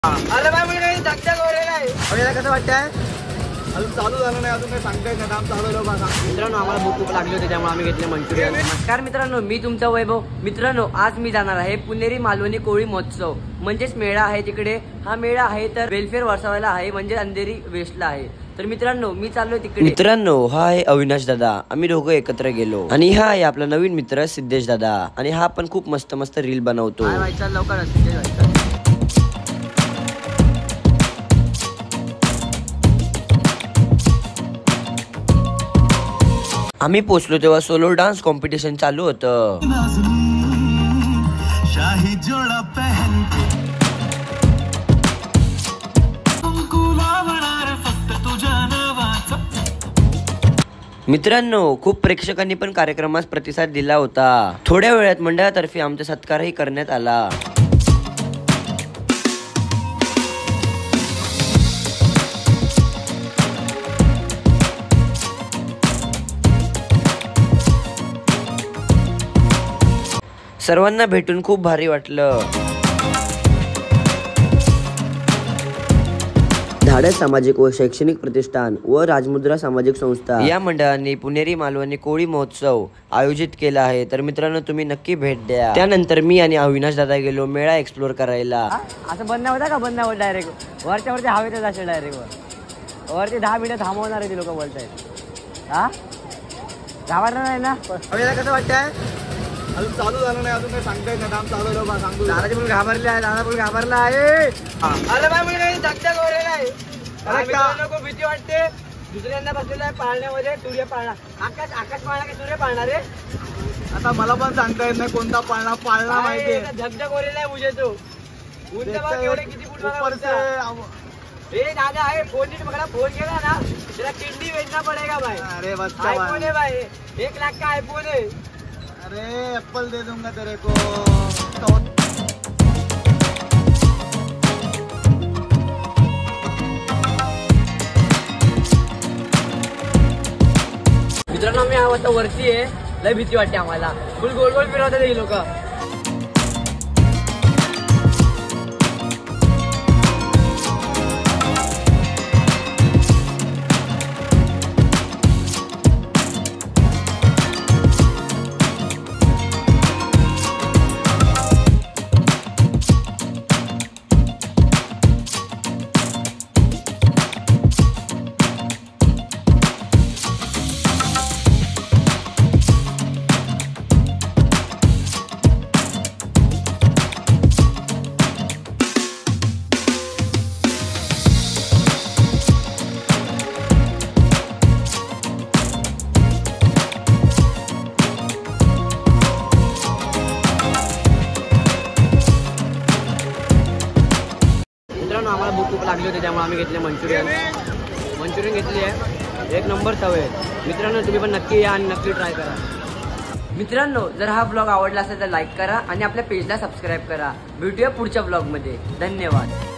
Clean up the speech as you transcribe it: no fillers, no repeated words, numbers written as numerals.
अरे भाई मी काही धक्का गोरेला आहे. आपल्याला कसं वाटतंय? अजून चालू झालं नाही, अजून काही सांगता येत नाही. काम चालू आहे बघा. मित्रांनो आम्हाला भूक खूप लागली होती त्यामुळे आम्ही घेतले मंचुरियन. नमस्कार मित्रांनो, मी तुमचा वैभव. मित्रांनो आज मी जाणार आहे पुणेरी मालवणी कोळी महोत्सव म्हणजेच मेळा आहे तिकडे. हा मेळा आहे तर वेलफेअर वर्सावायला आहे म्हणजे अंधेरी वेस्टला आहे. तर मित्रांनो मी चाललोय तिकडे. मित्रांनो हा आहे अविनाश दादा, आम्ही दोघं एकत्र गेलो. आणि हा आहे आपला नवीन मित्र सिद्धेश दादा. आणि हा पण खूप मस्त मस्त रील बनवतो. काय व्हायचं लवकर. आम्ही पोचलो तेव्हा सोलो डान्स कॉम्पिटिशन चालू होतं. मित्रांनो खूप प्रेक्षकांनी पण कार्यक्रमास प्रतिसाद दिला होता. थोड्या वेळात मंडळातर्फे आमचा सत्कारही करण्यात आला. सर्वांना भेटून खूप भारी वाटलं. धाडस सामाजिक व शैक्षणिक प्रतिष्ठान व राजमुद्रा सामाजिक संस्था या मंडळांनी पुणेरी मालवणी कोळी महोत्सव आयोजित केला आहे. तर मित्रांनो तुम्ही नक्की भेट द्या. त्यानंतर मी आणि अविनाश दादा गेलो मेळा एक्सप्लोर करायला. असं बंद होता का? बंद होत डायरेक्ट वरच्या वरती हवेतच असेल. डायरेक्ट वरती 10 मिनिटं थांबवणार आहे ती लोक बोलतायत. हा घाबरणार नाही ना? आपल्याला कसं वाटतंय? अजून चालू झालं नाही, अजून काही सांगता येत नाही. काम चालू आहे बघा. सांगतो दादाजी पण घाबरले आहे. दादा पण घाबरला आहे. अरे भाई मी काही धक्का गोरेला आहे. खूप भीती वाटते. दुसऱ्यांदा बसलेला आहे पाळण्यामध्ये. सूर्य पाळणा आकाश पाळणा की सूर्य पाळणार रे? आता मला पण सांगता येत नाही कोणता पाळणा माहिती आहे. धगधग गोरेला आहे मुझे तो. उंच बघ एवढे किती फूट ऊपर से ए दादा आहे फोन पकड़ा. फोन केला ना तेरा किडनी बेचना पड़ेगा भाई. अरे बस आईफोन है भाई. 1 लाख का आईफोन है. अरे एप्पल दे दूंगा तेरे को. मित्रांनो आम्ही आता वरती आहे. लय भीती वाटते आम्हाला. फुल गोल गोल फिरवतात ही लोक. आम्हाला भूक खूप लागली होती त्यामुळे आम्ही घेतले मंचुरियन घेतली आहे. 1 नंबर चव आहे. मित्रांनो तुम्ही पण नक्की या आणि नक्की ट्राय करा. मित्रांनो जर हा ब्लॉग आवडला असेल तर लाईक करा आणि आपल्या पेजला सबस्क्राईब करा. भेटूया पुढच्या ब्लॉगमध्ये. धन्यवाद.